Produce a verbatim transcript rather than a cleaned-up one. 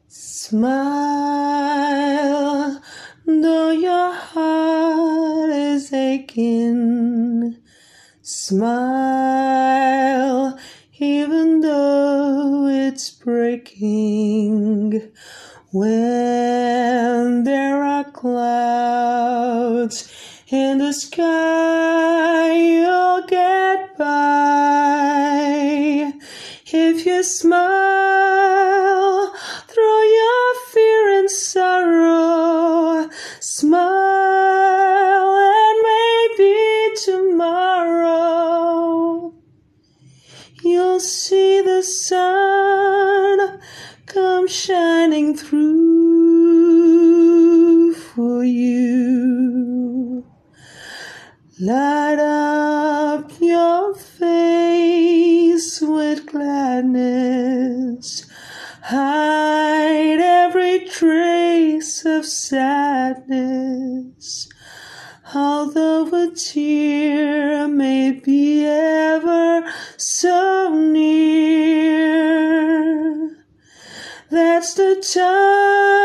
Smile, though your heart is aching. Smile, even though it's breaking. When there are clouds in the sky, you'll get by. If you smile through your fear and sorrow, smile and maybe tomorrow you'll see the sun come shining through for you. Light up your face with gladness. Hide every trace of sadness. Although a tear may be ever so near, that's the time